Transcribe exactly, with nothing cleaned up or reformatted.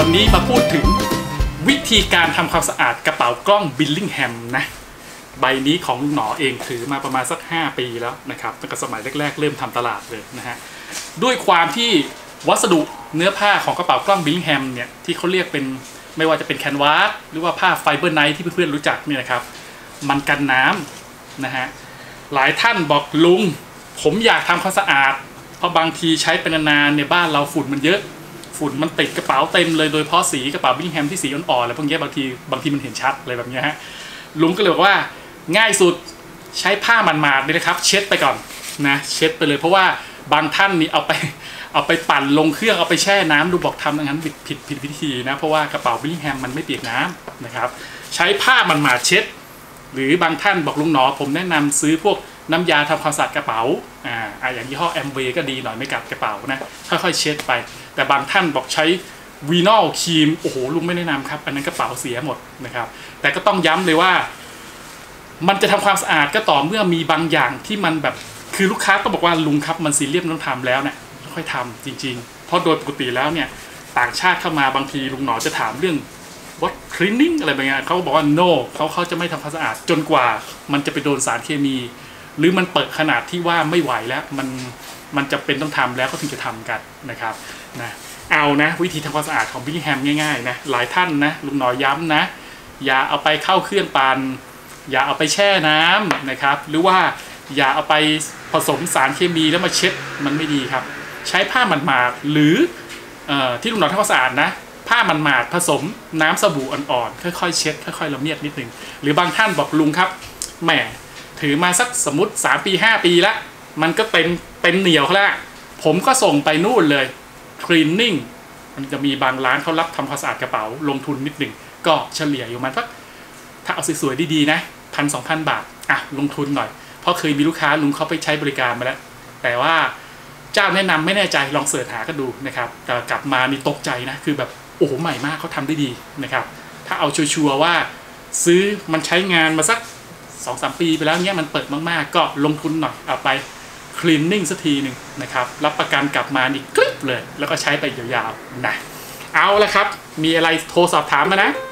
นี้มาพูดถึงวิธีการทำความสะอาดกระเป๋ากล้องบิลลิงแฮมนะใบนี้ของลุงหนอเองถือมาประมาณสักห้าปีแล้วนะครับตั้งแต่สมัยแรกๆเริ่มทำตลาดเลยนะฮะด้วยความที่วัสดุเนื้อผ้าของกระเป๋ากล้องบิลลิงแฮมเนี่ยที่เขาเรียกเป็นไม่ว่าจะเป็นแคนวาสหรือว่าผ้าไฟเบอร์ไนท์ที่เพื่อนๆรู้จักเนี่ยนะครับมันกันน้ำนะฮะหลายท่านบอกลุงผมอยากทำความสะอาดเพราะบางทีใช้เป็นนานๆเนี่ยบ้านเราฝุ่นมันเยอะฝุ่นมันติดกระเป๋าเต็มเลยโดยเฉพาะสีกระเป๋าบิลลิงแฮมที่สีอ่อนๆแล้วพวกนี้บางทีบางทีมันเห็นชัดอะไรแบบนี้ฮะลุงก็เลยบอกว่าง่ายสุดใช้ผ้ามันมาดเลยนะครับเช็ดไปก่อนนะเช็ดไปเลยเพราะว่าบางท่านนี่เอาไปเอาไปปั่นลงเครื่องเอาไปแช่น้ำดูบอกทำอย่างนั้นผิดผิดผิดวิธีนะเพราะว่ากระเป๋าบิลลิงแฮมมันไม่เปียกน้ำนะครับใช้ผ้ามันมาดเช็ดหรือบางท่านบอกลุงหนอผมแนะนำซื้อพวกน้ำยาทำความสะอาดกระเป๋าอ่าอย่างยี่ห้อแอมเวย์ก็ดีหน่อยไม่กัดกระเป๋านะค่อยๆเช็ดไปแต่บางท่านบอกใช้วีนอลครีมโอ้โหลุงไม่แนะนำครับอันนั้นกระเป๋าเสียหมดนะครับแต่ก็ต้องย้ำเลยว่ามันจะทำความสะอาดก็ต่อเมื่อมีบางอย่างที่มันแบบคือลูกค้าก็บอกว่าลุงครับมันซีเรียสต้องทำแล้วเนี่ยค่อยทำจริงๆเพราะโดยปกติแล้วเนี่ยต่างชาติเข้ามาบางทีลุงหนอจะถามเรื่อง what cleaning อะไรแบบนี้เขาบอกว่า no เขาเขาจะไม่ทำความสะอาดจนกว่ามันจะไปโดนสารเคมีหรือมันเปิดขนาดที่ว่าไม่ไหวแล้วมันมันจะเป็นต้องทำแล้วก็ถึงจะทำกันนะครับนะเอานะวิธีทำความสะอาดของบิลลิงแฮมง่ายๆนะหลายท่านนะลุงหนอย้ำนะอย่าเอาไปเข้าเครื่องปั่นอย่าเอาไปแช่น้ำนะครับหรือว่าอย่าเอาไปผสมสารเคมีแล้วมาเช็ดมันไม่ดีครับใช้ผ้ามันมาดหรือเอ่อที่ลุงหนอทำความสะอาดนะผ้ามันมาดผสมน้ำสบู่อ่อนๆค่อยๆเช็ดค่อยๆละเมียดนิดนึงหรือบางท่านบอกลุงครับแหมถือมาสักสมมติสามปีห้าปีแล้วมันก็เป็นเป็นเหนียวแล้วผมก็ส่งไปนู่นเลย cleaning มันจะมีบางร้านเขารับทำความสะอาดกระเป๋าลงทุนนิดหนึ่งก็เฉลี่ยอยู่มันสักถ้าเอาสวยๆดีๆนะพันสองพันบาทอ่ะลงทุนหน่อยเพราะเคยมีลูกค้าลุงเขาไปใช้บริการมาแล้วแต่ว่าเจ้าแนะนำไม่แน่ใจลองเสิร์ชหาก็ดูนะครับแต่กลับมานี่ตกใจนะคือแบบโอ้โหใหม่มากเขาทำได้ดีนะครับถ้าเอาชัวร์ๆว่าซื้อมันใช้งานมาสักสองสามปีไปแล้วเนี้ยมันเปิดมากๆก็ลงทุนหน่อยเอาไปคลีนนิ่งสักทีหนึ่งนะครับรับประกันกลับมานี่กริบเลยแล้วก็ใช้ไปยาวๆนะเอาละครับมีอะไรโทรสอบถามมานะ